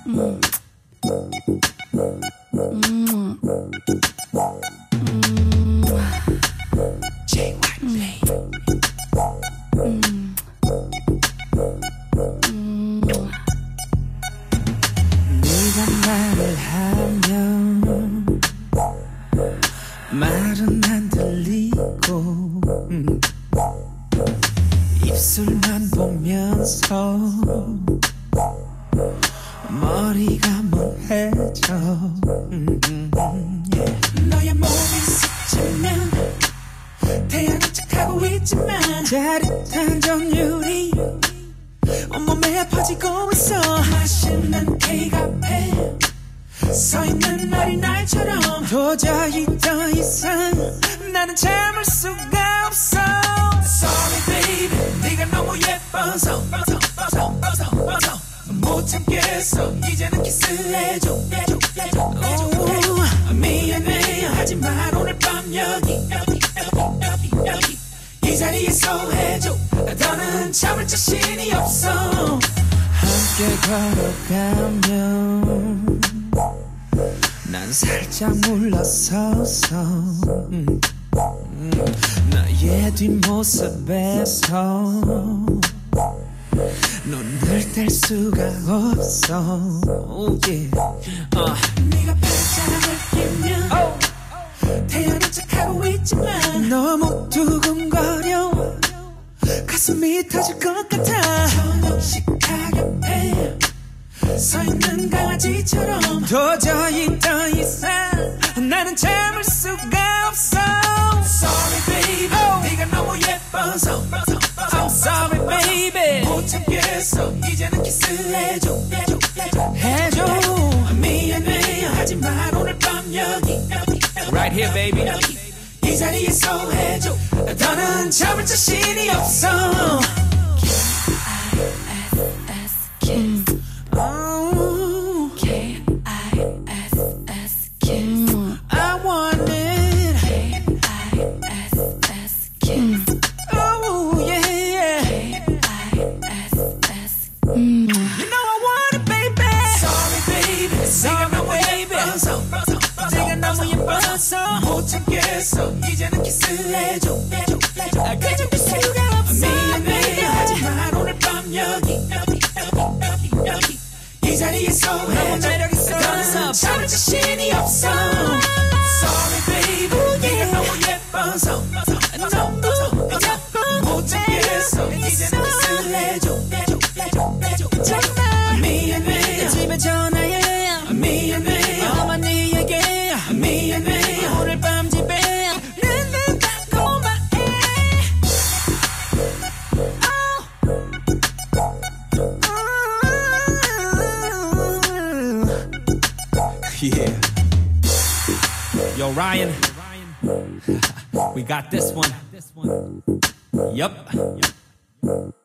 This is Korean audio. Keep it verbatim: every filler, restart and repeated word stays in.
음. 음. 제이 와이 피. 음. 음. 네가 말을 하면 말은 안 들리고 음. 입술만 보면서 머리가 멍해져 음, 음, yeah. 너의 몸이 스치면 태양은 척하고 있지만 짜릿한 전율이 온몸에 퍼지고 있어. 맛있는 케이크 앞에 서있는 어린아이처럼 도저히 더 이상 나는 참을 수가 없어. Sorry baby 네가 너무 예뻐서 못 참겠어. 이제는 키스해줘. 오, 미안해 하지만 오늘 밤 여기 여기 여기 여기 여기 이 자리에서 해줘. 더는 참을 자신이 없어. 함께 걸어가면 난 살짝 물러서서 음, 음, 너의 뒷모습에서 눈을 뗄 수가 없어. oh, yeah. uh. 네가 팔짱을 끼면 oh. 태연한 척하고 있지만 너무 두근거려. 가슴이 터질 것 같아. 저녁 식탁 옆에 서있는 강아지처럼 도저히 더 이상 나는 참을 수가 없어. Sorry baby oh. 네가 너무 예뻐서 I'm sorry baby 못 참겠어. 이제는 키스해줘. 해줘. 미안해 하지만 오늘 밤 여기 여기 Right here baby 여기 이 자리에서 해줘. 더는 참을 자신이 없어. K I S S kiss oh. K I S S kiss I want it K I S S kiss oh yeah K I S S You know I want it baby. Sorry baby Sorry baby 네가 너무 예뻐서 못 참겠어. 이제는 키스해줘. 그저 수가 없어. 미안해 하지만 오늘 밤 여기 여기 여기 여기 여기 이 자리에서 해줘. 더는 참을 자신이 없어. Sorry baby 네가 너무 예뻐서 너무 예뻐 못 참겠어. 이제는 키스해줘. 미안해 집에 전화해 미안해 어머니에게 미안해 오늘 밤 집에 눈은 달콤해. Yeah. Yo Ryan, we got this one. Yup.